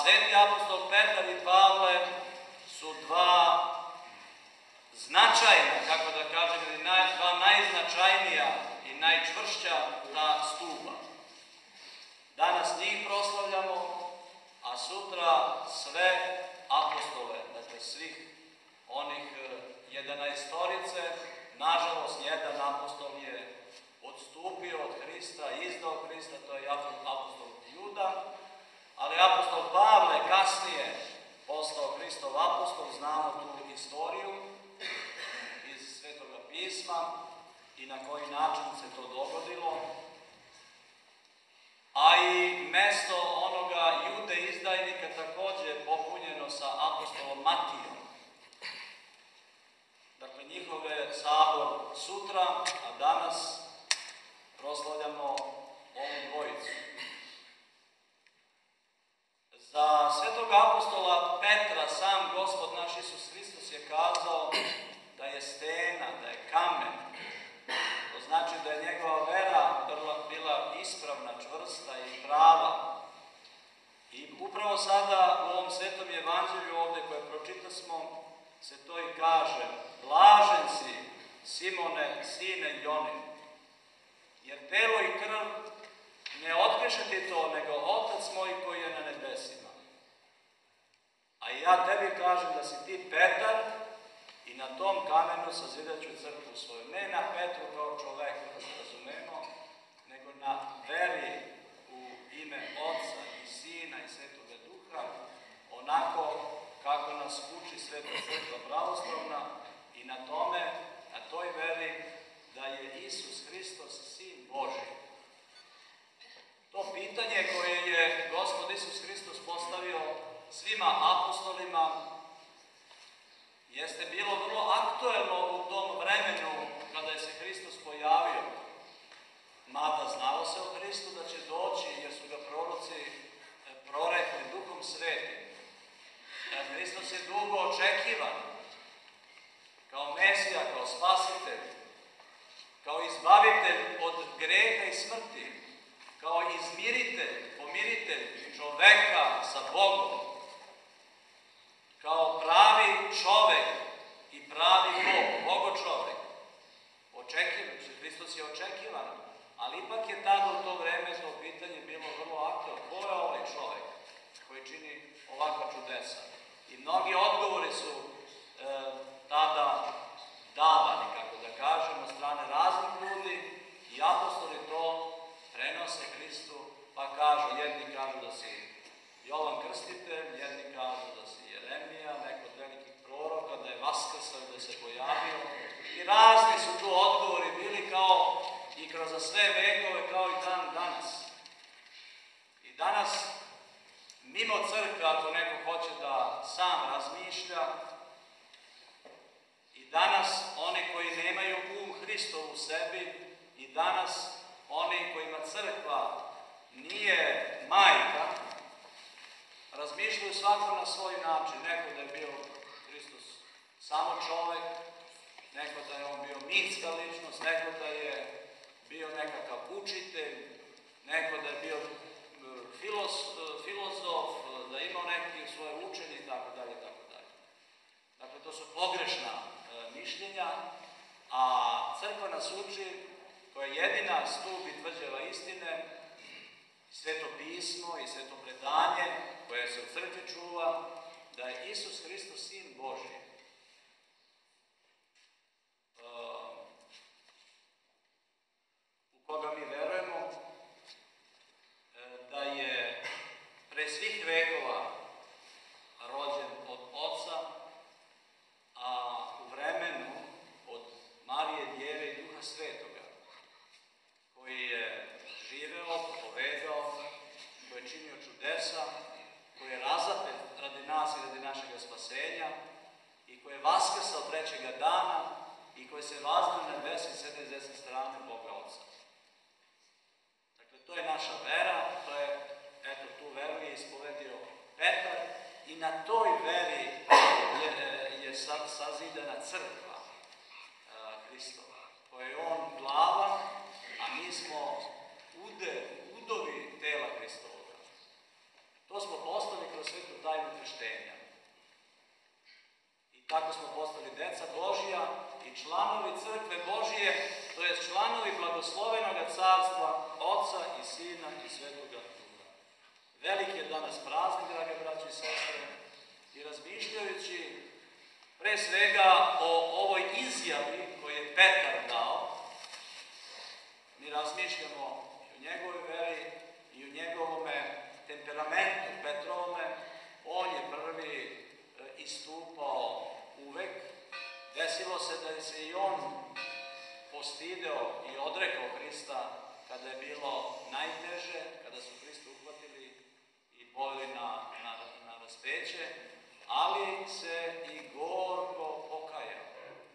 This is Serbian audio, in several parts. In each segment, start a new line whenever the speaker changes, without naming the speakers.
sveti apostol Petar i Pavle su dva značajna, kako da kažem, dva najznačajnija i najčvršća ta stuba. Danas njih proslavljamo, a sutra sve apostole, dakle svih onih 11-torice, nažalost jedan apostol je odstupio od Hrista, izdao Hrista, to je apostol Juda, ali apostol Pavle kasnije postao Hristov apostol, znamo tu istoriju iz Svetoga pisma i na koji način se to dogodilo, a i mesto onoga Jude izdajnika takođe je popunjeno sa apostolom Matijom. Dakle, njihove sabor sutra, a danas proslavljamo ovu dvojicu. Za svetog apostola Petra sam Gospod naš Isus Hristos je kazao da je stena, da je kamen. To znači da je njegova vera bila ispravna, čvrsta i prava. I upravo sada u ovom svetom evanđelju ovde koje pročitasmo se to i kaže: blažen si, Simone, sine Jonin, jer telo i krv ne otkriše ti to, nego Otac moj koji je na nebesima. A ja tebi kažem da si ti Petar i na tom kamenu sazidaću crkvu svoju. Ne na Petru kao čoveku, da se razumemo, nego na veri u ime Otca i Sina i Svetoga Duha, onako kako nas uči Sveta Crkva pravoslavna, i na toj veri da je Isus Hristos Sin Božji. To pitanje koje je Gospod Isus Hristos postavio svima apostolima jeste bilo vrlo aktuelno u tom vremenu kada je se Hristos pojavio. Mada znalo se o Hristu da će doći, jer su ga proroci prorekli Duhom Svetim. Hristos je dugo očekivan kao Mesija, kao Spasitelj, kao izbavitelj od greha i smrti, kao izmiritelj, pomiritelj čoveka sa Bogom, kao pravi čovek i pravi Bog, Bogočovek. Očekivan, Hristos je očekivan, ali ipak je tada u to vreme to pitanje bilo vrlo aktuelno. Ko je ovaj čovek koji čini ovakva čudesa? I mnogi odgovori su tada davani, kako da kažem, od strane raznih ljudi, i apostoli to prenose Hristu, pa kažu, jedni kažu da si Jovan Krstitelj, jedni kažu da si Jeremija, neko od velikih proroka, da je vaskrsao i da se pojavio. I razni su tu odgovori bili kao i kroz sve vekove, kao i dan danas. I danas, mimo crkve, ako neko hoće da sam razmišlja, i danas oni koji nemaju Hristov u sebi, i danas oni kojima crkva nije majka, razmišljaju svako na svoj način. Neko da je bio Hristos samo čovek, neko da je on bio mitska ličnost, neko da je bio nekakav učitelj, neko da je bio filozof, da je imao neki svoje učenje itd. Dakle, to su pogrešna mišljenja, a crkva nas uči, koja je jedina stup i tvrđava istine, Sveto pismo i sveto predanje koje se u crkvi čuva, da je Isus Hristos Sin Božji. U koga mi verujemo, da je pre svih vekova rođen od Oca, a u vremenu od Marije Djeve i Duha Svetoga, koji je živeo, povedao, koji je činio čudesa, koji je razapet radi nas i radi našeg spasenja, i koji je vaskrsao trećega dana, i koji se vazdio na nebesa i sede s desne strane Boga Otca. Dakle, to je naša vera, tu veru je ispovedio Petar, i na toj veri je sazidana crkva Hristova, koja je on glava, a mi smo udovi tela Hristovoga. To smo postali kroz nas praznik, drage braće i sestre, i razmišljajući pre svega o ovoj izjavi koju je Petar dao, mi razmišljamo i o njegovoj veri i o njegovome temperamentu Petrovome. On je prvi istupao uvek. Desilo se da je se i on postideo i odrekao Hrista kada je bilo najteže, kada su Hrista uhvatili i poveli na raspeće, ali se i gorko pokajao.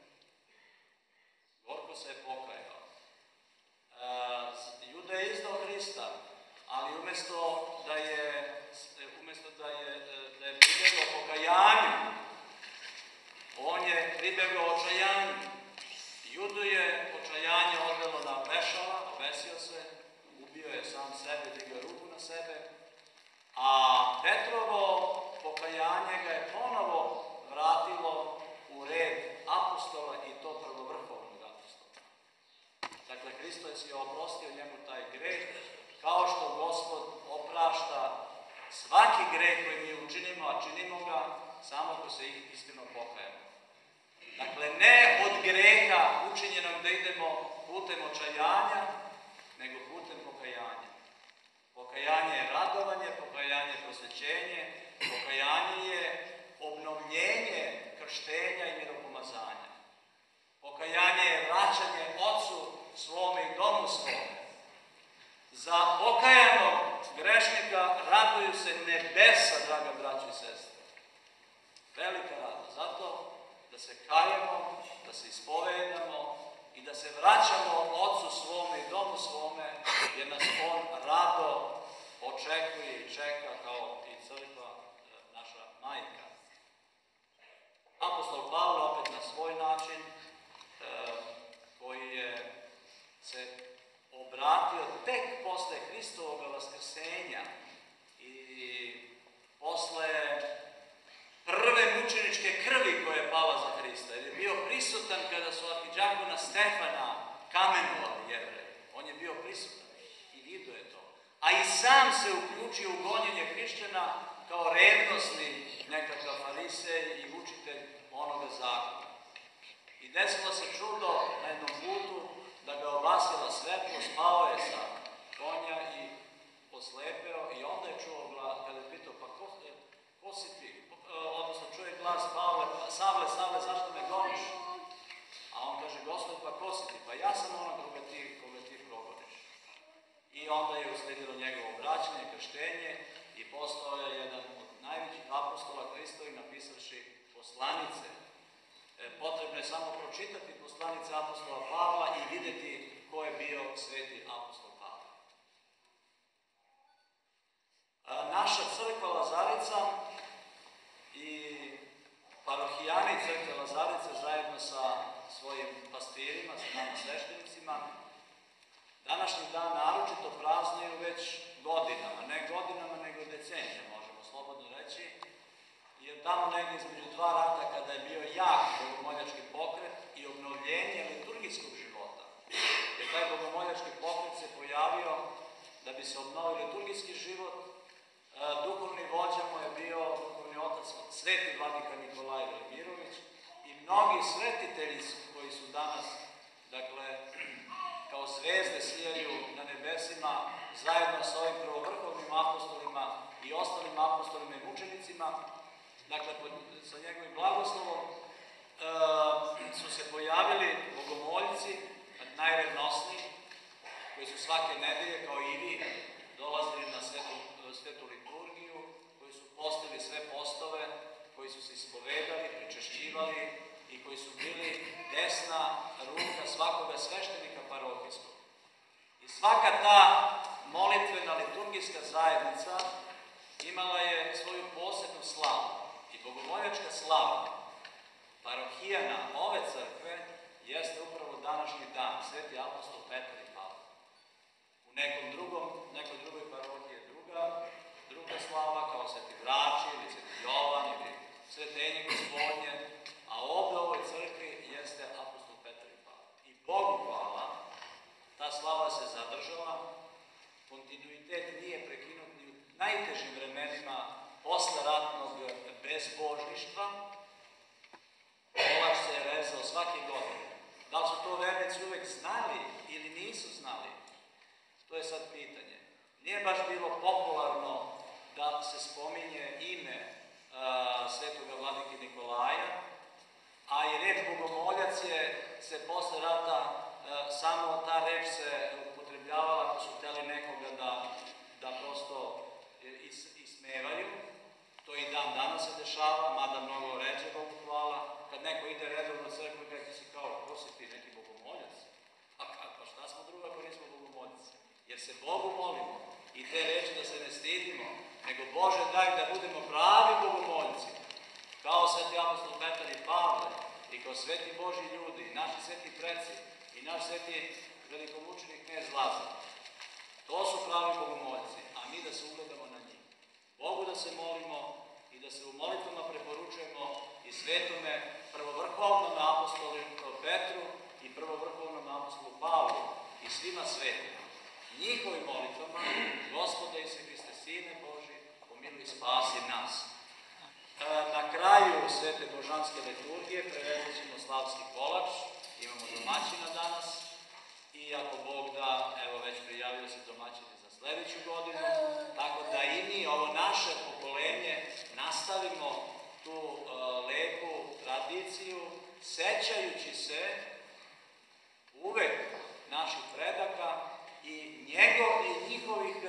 Gorko se je pokajao. Juda je izdao Hrista, ali umesto da je pribegao pokajanju, on je pribegao očajanju. Judu je očajanje odvelo na vešala, obesio se, ubio je sam sebe, digao ruku na sebe, a Petrovo pokajanje ga je ponovo vratilo u red apostola i to prvovrhovnog apostola. Dakle, Hristos je oprostio njemu taj greh, kao što Gospod oprašta svaki greh koji mi učinimo, a činimo ga samo ko se iskreno pokajamo. Dakle, ne od greha učinjenog da idemo putem očajanja, nego putem pokajanja. Pokajanje je radovanje, pokajanje je prosvećenje, pokajanje je obnovljenje krštenja i miropomazanja. Pokajanje je vraćanje Otcu svome i domu svome. Za pokajanog grešnika raduju se nebesa, draga braćo i sestre. Velika radost. Zato da se kajemo, da se ispovedamo i da se vraćamo Otcu svome i domu svome, jer nas On rado očekuje i čeka kao i crkva, naša majka. Apostol Pavle opet na svoj način, koji je se obratio tek posle Hristovog vaskrsenja i posle prve mučeničke krvi koja je pala za Hrista, jer je bio prisutan kada su arhidžakona Stefana kamenovali Jevreji. On je bio prisutan i vidio je to. A i sam se uključio u gonjenje hrišćana kao revnosni nekakav farisej i učitelj onoga zakona. I desilo se čudo na jednom putu da ga obasila svetlo, spao je sa konja i oslepeo i onda je čuo glas, kada je pitao, pa ko si ti? Odnosno čuje glas Pavle, Savle, zašto me goniš? A on kaže, Gospod, pa ko si ti? Pa ja sam ono koga ti progoniš. I onda je usledilo njegovo obraćanje, krštenje i postao je jedan od najvećih apostola Hristovih, napisavši poslanice. Potrebno je samo pročitati poslanice apostola Pavla i vidjeti ko je bio sveti apostol Pavle. Naša crkva Lazarica i parohijani crkve Lazarice zajedno sa svojim pastirima, sa nama sveštenicima, današnji dan naročito praznuju već godinama, ne godinama nego decenijama, možemo slobodno reći, jer tamo negdje između dva rata kada je bio jak bogomoljački pokret i obnovljenje liturgijskog života, jer taj bogomoljački pokret se pojavio da bi se obnovio liturgijski život. Duhovni vođa mu je bio duhovni otac sveti vladika Nikolaj Velimirović i mnogi svetitelji koji su danas, dakle, kao zvezde sijaju na nebesima zajedno sa ovim prvovrhovnim apostolima i ostalim apostolima i mučenicima, dakle, sa njegovim blagoslovom su se pojavili bogomoljci, najrevnosniji, koji su svake nedelje, kao i vi, dolazili na svetu liturgiju, koji su postili sve postove, koji su se ispovedali, pričešćivali i koji su bili desna ruka svakoga sveštenika parohijskog. I svaka ta molitvena liturgijska zajednica imala je svoju posebnu slavu. I bogomoljačka slava parohijana ove crkve jeste upravo današnji dan, sveti apostol Petar i Pavle. U nekoj drugoj parohiji je druga slava, kao sveti Vrači ili sveti Jovan ili svetenje Gospodnje, a ovdje u ovoj crkvi jeste apostol Petar i Pavle. I Bogu hvala, ta slava se zadržala, kontinuitet nije prekinut ni u najtežim vremenima posleratnog bezbožništva, kolač se je rezao svake godine. Da li su to vernici uvek znali ili nisu znali? To je sad pitanje. Nije baš bilo popularno da se spominje ime svetoga vladike Nikolaja, a i reč bogomoljac se posle rata, samo ta reč se upotrebljavala ako su hteli nekoga da prosto ismevaju. To i dan danas se dešava, mada mnogo ređe, Bogu hvala. Kad neko ide redovno u crkvu, neki si kao, ko si ti, neki bogomoljac? Pa šta smo drugo ako nismo bogomoljaci? Jer se Bogu molimo i te reči da se ne stidimo, nego Bože daj da budemo pravi bogomoljaci. Kao sveti apostol Petar i Pavle, i kao sveti Božji ljudi, i naši sveti preci, i naš sveti velikomučenik knez Lazar. To su pravi bogomoljaci, a mi da se ugledamo na njih. Bogu da se molimo i da se u molitvama preporučujemo i svetome prvovrhovnom apostolu Petru i prvovrhovnom apostolu Pavlu i svima svetima. Njihovim molitvama, Gospode Isuse Hriste, Sine Boži, pomiluj i spasi nas. Na kraju svete božanske liturgije prevezat ćemo slavski kolač, imamo domaćina danas i ako Bog da, evo već prijavio se domaćini za sledeću godinu, tako da i mi, ovo naše pokolenje, nastavimo tu lepu tradiciju, sećajući se uvek naših predaka i njihovih